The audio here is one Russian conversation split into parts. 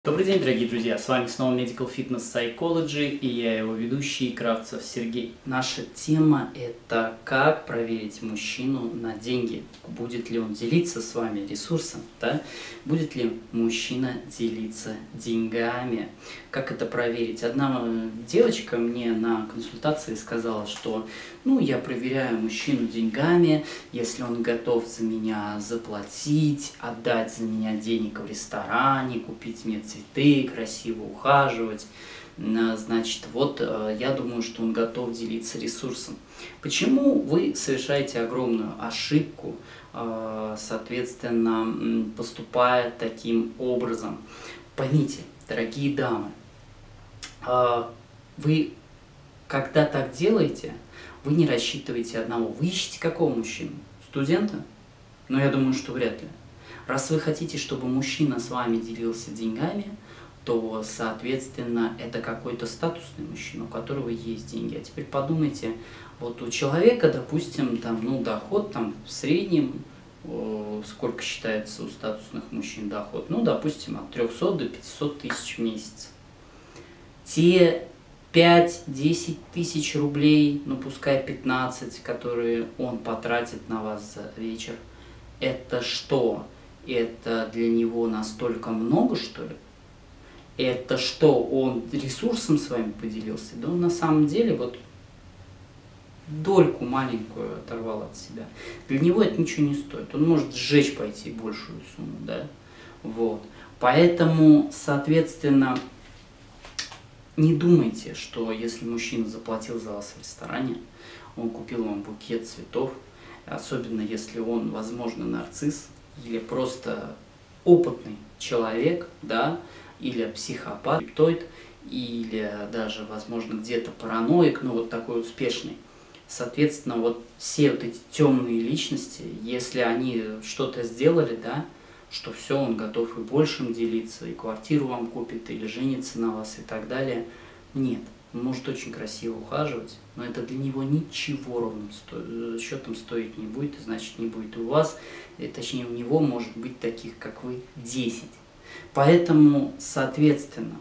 Добрый день, дорогие друзья! С вами снова Medical Fitness Psychology и я его ведущий Кравцев Сергей. Наша тема – это как проверить мужчину на деньги. Будет ли он делиться с вами ресурсом, да? Будет ли мужчина делиться деньгами? Как это проверить? Одна девочка мне на консультации сказала, что я проверяю мужчину деньгами, если он готов за меня заплатить, отдать за меня денег в ресторане, купить мне цветы, красиво ухаживать. Значит, я думаю, что он готов делиться ресурсом. Почему вы совершаете огромную ошибку, соответственно, поступая таким образом? Поймите, дорогие дамы, вы, когда так делаете, вы не рассчитываете одного. Вы ищете какого мужчину? Студента? Но я думаю, что вряд ли. Раз вы хотите, чтобы мужчина с вами делился деньгами, то, соответственно, это какой-то статусный мужчина, у которого есть деньги. А теперь подумайте, вот у человека, допустим, доход в среднем, сколько считается у статусных мужчин доход? Допустим, от 300 до 500 тысяч в месяц. Те 5-10 тысяч рублей, пускай 15, которые он потратит на вас за вечер, это что? Это для него настолько много, что ли? Это что, он ресурсом с вами поделился? Да он на самом деле дольку маленькую оторвал от себя. Для него это ничего не стоит. Он может сжечь пойти большую сумму, да? Поэтому, соответственно, не думайте, что если мужчина заплатил за вас в ресторане, он купил вам букет цветов, особенно если он, возможно, нарцисс или просто опытный человек, да, или психопат, или даже, возможно, где-то параноик, но такой успешный. Соответственно, все эти темные личности, если они что-то сделали, да, что все, он готов и большим делиться, и квартиру вам купит, или женится на вас и так далее. Нет, он может очень красиво ухаживать, но это для него ничего ровным счетом стоить не будет, и значит не будет у вас, точнее у него может быть таких, как вы, 10. Поэтому, соответственно,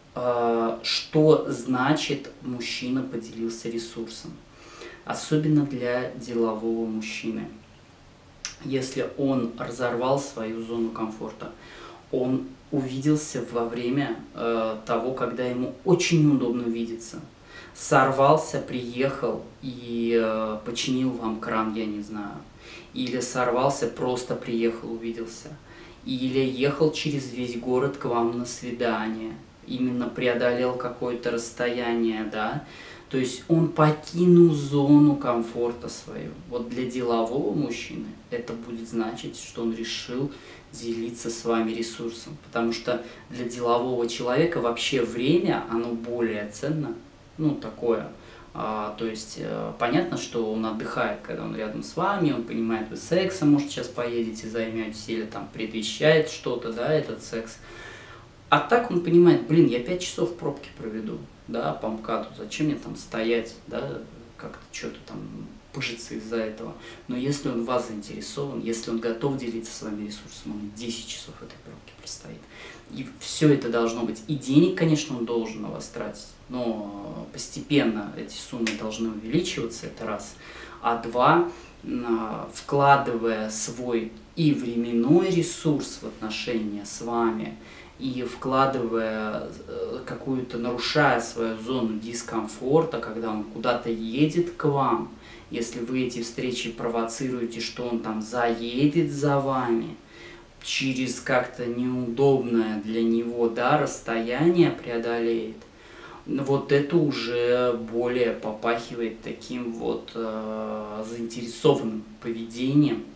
что значит мужчина поделился ресурсом? Особенно для делового мужчины. Если он разорвал свою зону комфорта, он увиделся во время того, когда ему очень удобно видеться. Сорвался, приехал и починил вам кран, я не знаю. Или сорвался, просто приехал, увиделся. Или ехал через весь город к вам на свидание. Именно преодолел какое-то расстояние, да. То есть он покинул зону комфорта свою. Для делового мужчины это будет значить, что он решил делиться с вами ресурсом. Потому что для делового человека вообще время, оно более ценно. Такое. То есть понятно, что он отдыхает, когда он рядом с вами, он понимает, вы сексом, может, сейчас поедете, займетесь, или предвещает что-то, да, этот секс. А так он понимает, я 5 часов в пробке проведу, да, по МКАДу, зачем мне стоять, да, как-то что-то пыжиться из-за этого. Но если он в вас заинтересован, если он готов делиться с вами ресурсом, он 10 часов в этой пробке простоит. И все это должно быть. И денег, конечно, он должен на вас тратить, но постепенно эти суммы должны увеличиваться, это раз. А два, вкладывая свой и временной ресурс в отношения с вами, и вкладывая нарушая свою зону дискомфорта, когда он куда-то едет к вам, если вы эти встречи провоцируете, что он заедет за вами, через как-то неудобное для него, да, расстояние преодолеет, это уже более попахивает таким заинтересованным поведением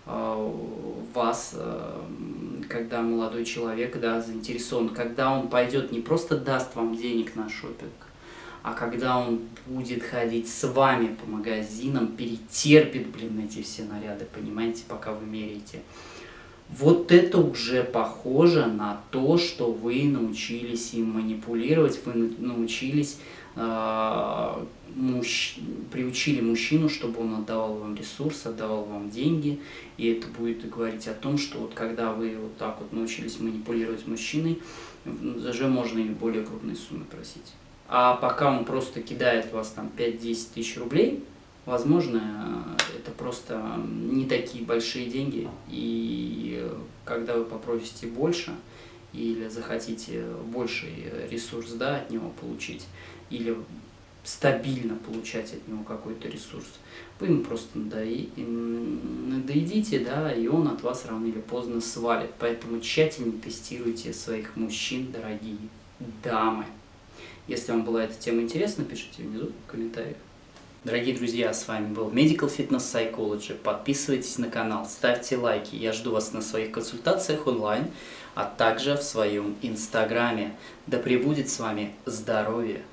вас, когда молодой человек, да, заинтересован, когда он пойдет, не просто даст вам денег на шопинг, а когда он будет ходить с вами по магазинам, перетерпит, эти все наряды, понимаете, пока вы меряете. вот это уже похоже на то, что вы научились им манипулировать, вы научились, приучили мужчину, чтобы он отдавал вам ресурс, отдавал вам деньги, и это будет говорить о том, что вот когда вы вот так вот научились манипулировать мужчиной, уже можно и более крупные суммы просить. А пока он просто кидает вас там 5-10 тысяч рублей, возможно, это просто не такие большие деньги, и когда вы попросите больше или захотите больший ресурс, да, от него получить, или стабильно получать от него какой-то ресурс, вы ему просто надоедите, да, и он от вас рано или поздно свалит. Поэтому тщательно тестируйте своих мужчин, дорогие дамы. Если вам была эта тема интересна, пишите внизу в комментариях. Дорогие друзья, с вами был Medical Fitness Psychology. Подписывайтесь на канал, ставьте лайки. Я жду вас на своих консультациях онлайн, а также в своем инстаграме. Да пребудет с вами здоровье!